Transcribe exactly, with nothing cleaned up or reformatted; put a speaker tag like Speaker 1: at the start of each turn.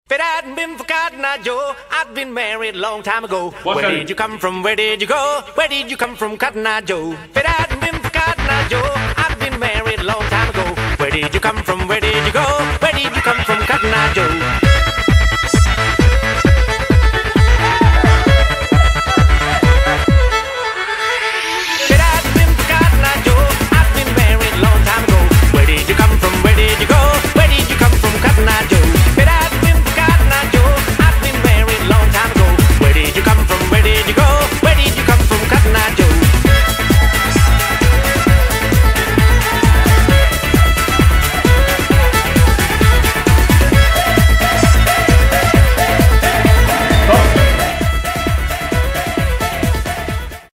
Speaker 1: If it hadn't been for Cotton Eye Joe, I'd been married a long time ago.
Speaker 2: What
Speaker 1: Where
Speaker 2: kind
Speaker 1: did
Speaker 2: of-
Speaker 1: you come from? Where did you go? Where did you come from, Cotton Eye Joe? If it hadn't been for Cotton Eye Joe, I'd been married a long time ago. Where did you come from? Where did you go? Where did you come from, Cotton Eye Joe?